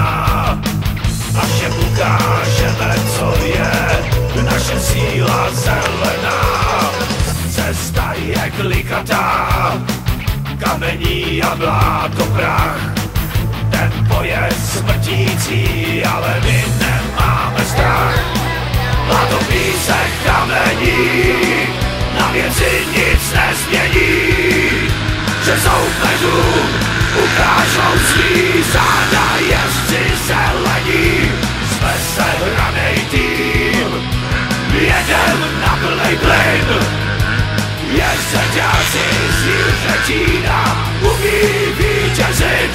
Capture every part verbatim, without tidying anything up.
až jim ukážeme, co je naše síla zelená. Cesta je klikatá, kamení a bláto prach. Tempo je smrtící, ale my nemáme strach. Bláto, písek, kamení, na věci nic nezmění. Že soupeřům ukážou svý záda, jezdci zelení. Jsme sehranej tým, jedem na plnej plyn. Jezdeťáci z Jiřetína umí vítězit.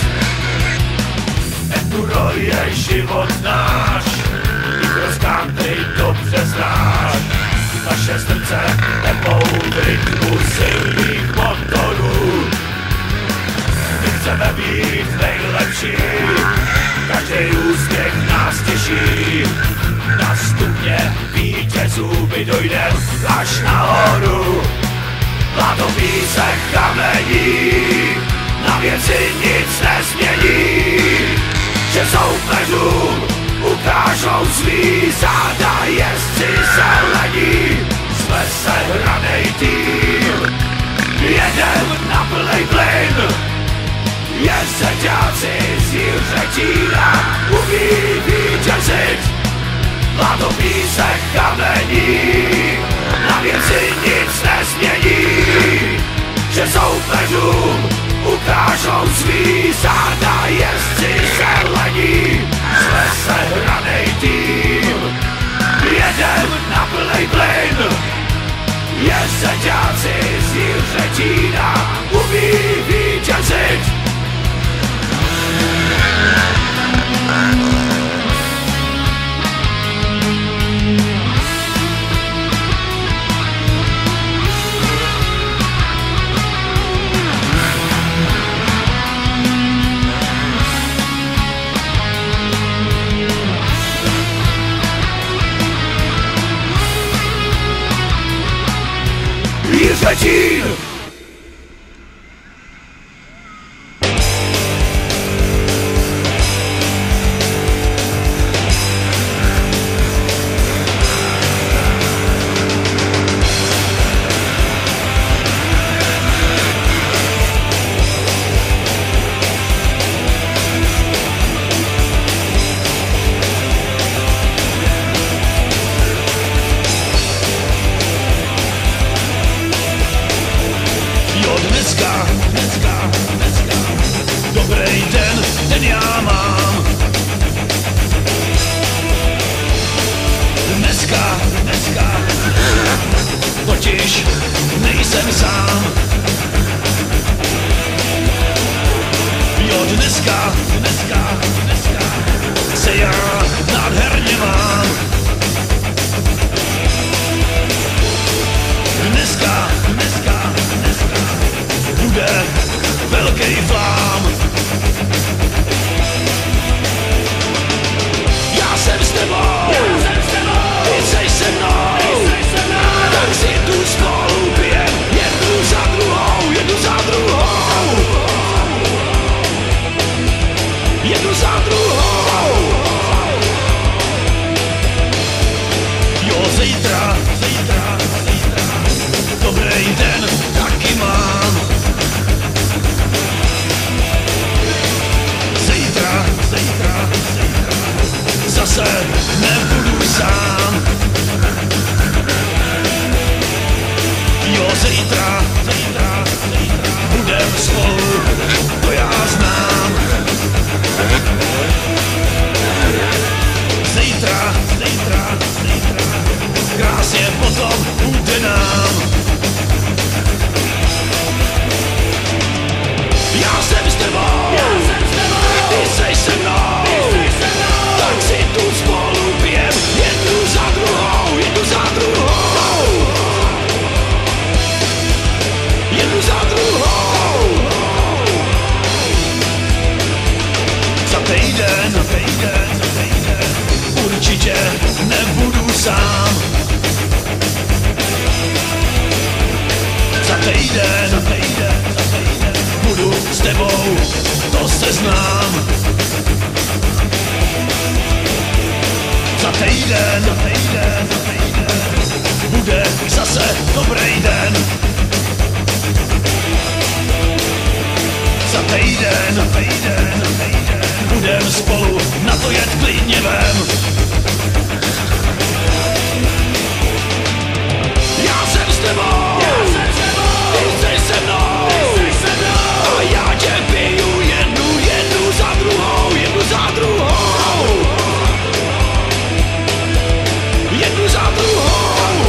Enduro je život náš, i cross country dobře znáš. Naše srdce tebou v rytmu silných motorů. My chceme být nejlepší, každý úspěch nás těší. Na stupně vítězů my dojdem až nahoru. Bláto, písek, kamení, na věci nic nezmění. Že soupeřům ukážou svý záda, jezdci zelení. Jsme sehranej tým, jedem na plnej plyn. Jezdeťáci z Jiřetína umí vítězit. Bláto, písek, kamení, na věci nic nezmění. Že soupeřům ukážou svý záda, jezdci zelení. Jsme sehranej tým, jedem na plnej plyn. Jezdeťáci z Jiřetína umí vítězit. Jiřetín! tebou, to se znám. týden, za týden, za týden bude zase dobrý den. Za týden, za týden, za týden budem spolu na to jet klidně vem. Já jsem s tebou, já jsem s tebou, ty jsi se mnou, ty jsi se mnou. A já tě piju jednu, jednu za druhou, jednu za druhou. Jednu za druhou.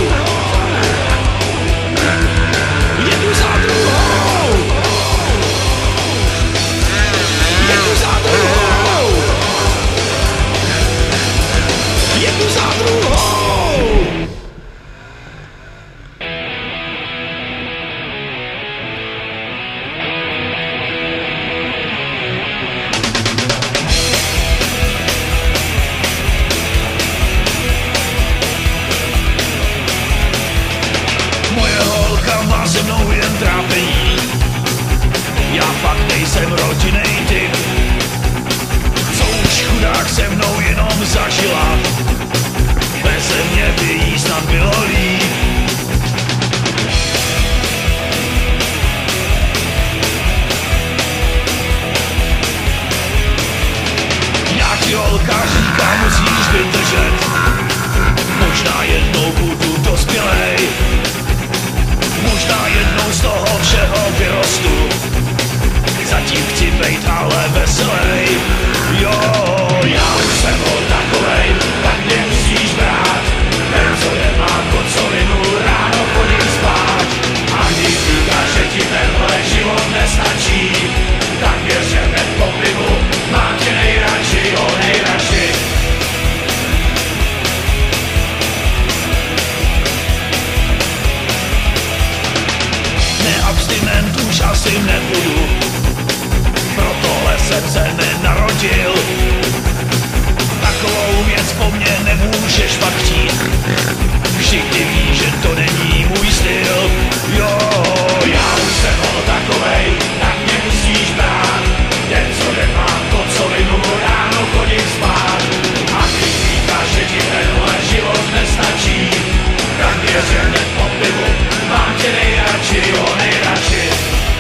Jednu za druhou. Jednu za druhou. Jednu za druhou. Moje holka má se mnou jen trápení. Já fakt nejsem rodinnej typ, co už chudák se mnou jenom zažila. Beze mě by jí snad bylo líp. Já ti holka říkám, musíš vydržet. Možná jednou budu dospělej, možná jednou z toho všeho vyrostu. Zatím chci bejt ale veselej. Jo, já už jsem ho takovej, tak mě musíš brát. Ten, co nemá kocovinu, ráno chodím spát. A když říkáš, že ti tenhle život nestačí, tak věř, že hned po pivu mám tě nejradši, jo nejradši. Neabstinent už asi nebudu, pro tohle jsem se nenarodil. Takovou věc po mně nemůžeš pak chtít. Všichni ví, že to není můj styl. Jo, já už jsem ho takovej, tak mě musíš brát. Jen co nemám kocovinu, ráno chodím spát. A když říkáš, že ti tenhle život nestačí, tak věř, že hned po pivu mám tě nejradši, jo nejradši.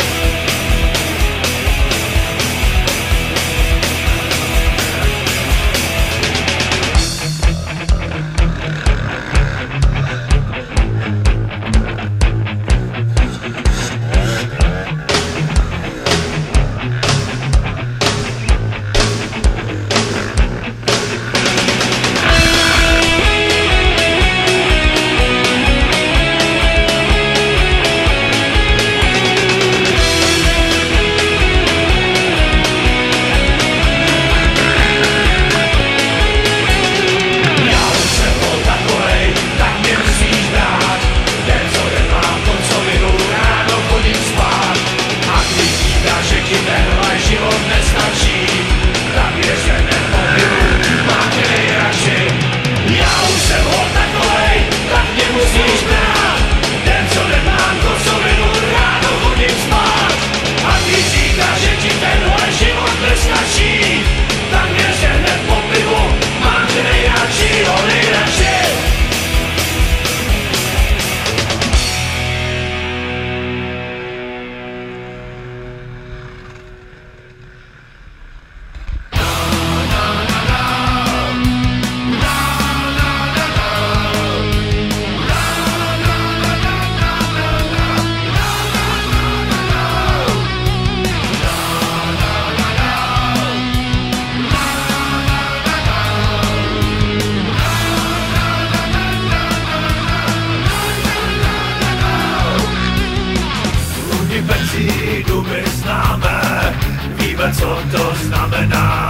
Co to znamená,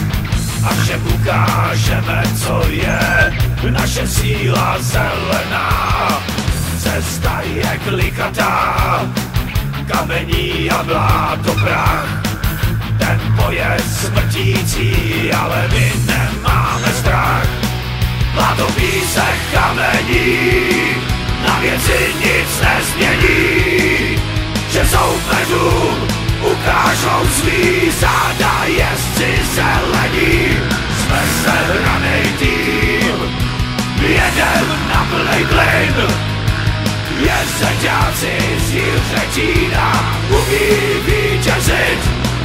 a že ukážeme, co je naše síla zelená. Cesta je klikatá, kamení a bláto prach. Tempo je smrtící, ale my nemáme strach. Bláto, písek, kamení, na věci nic nezmění. Že soupeřům ukážou svý záda, jezdci zelení. Jsme sehranej tým, Jezeťáci z Jiřetína umí vítězit.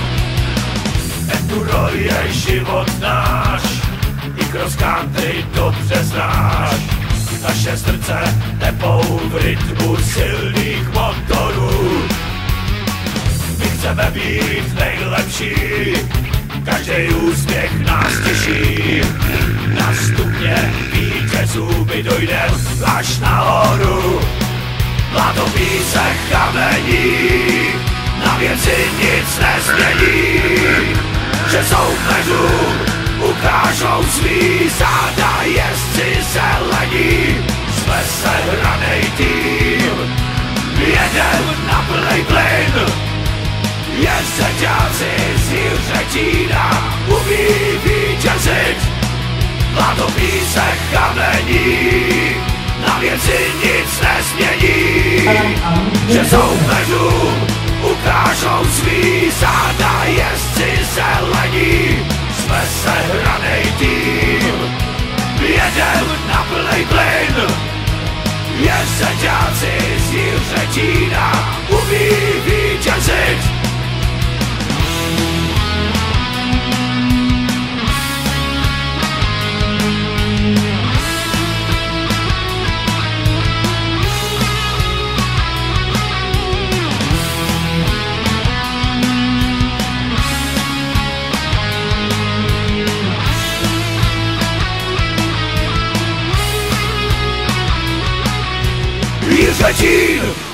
Enduro je život náš, i cross country dobře znáš. Naše srdce tepou v rytmu silných motorů. My chceme být nejlepší, každý úspěch nás těší. Na stupně vítězů my dojdem až nahoru. Mladopí se kamení, na věci nic nezmění. Že soupeřům ukážou svý záda, jezdci zelení. Jsme sehranej tým, jedem na plnej plyn. Jezeťáci z Jiřetína umí vítězit. Mladopí se kamení, na věci nic nezmění. Že soupeřům ukážou svý záda, jezdci zelení. Jsme sehranej tým, jedem na plnej plyn. Jezeťáci z Jiřetína umí vítězit. Jiřetín